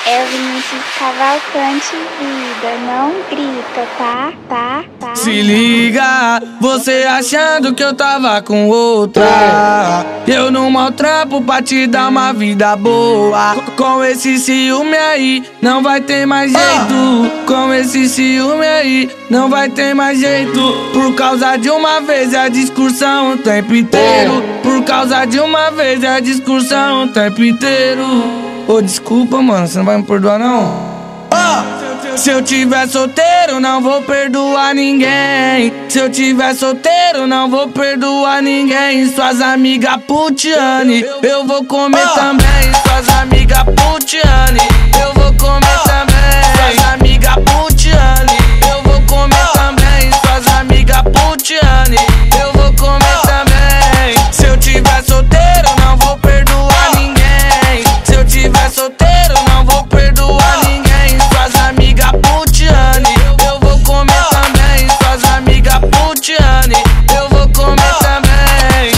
É o Vinícius Cavalcante, vida, não grita, tá? Se liga, você achando que eu tava com outra. Eu não maltrapo pra te dar uma vida boa. Com esse ciúme aí, não vai ter mais jeito. Com esse ciúme aí, não vai ter mais jeito. Por causa de uma vez é a discussão o tempo inteiro. Por causa de uma vez é a discussão o tempo inteiro. Ô, desculpa, mano, você não vai me perdoar, não? Se eu tiver solteiro, não vou perdoar ninguém. Se eu tiver solteiro, não vou perdoar ninguém. Suas amigas putiane, eu vou comer também. Suas amigas putiane, eu vou comer também. Suas amigas putiane, eu vou comer também. Suas amigas putiane, eu vou comer também. Se eu tiver solteiro, não vou perdoar ninguém. Se eu tiver solteiro, não vou perdoar ninguém. Suas amigas putiane, eu vou comer também. Suas amigas putiane, eu vou comer também.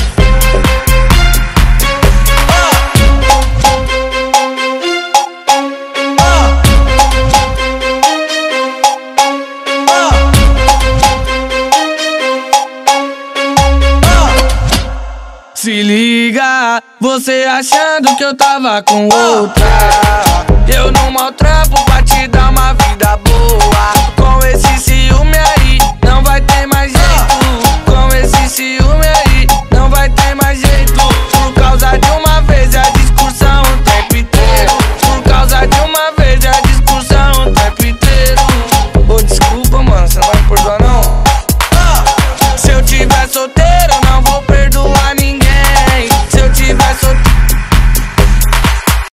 Se liga, você achando que eu tava com outra. Eu não maltrapo pra te dar uma vida boa. Com esse ciúme aí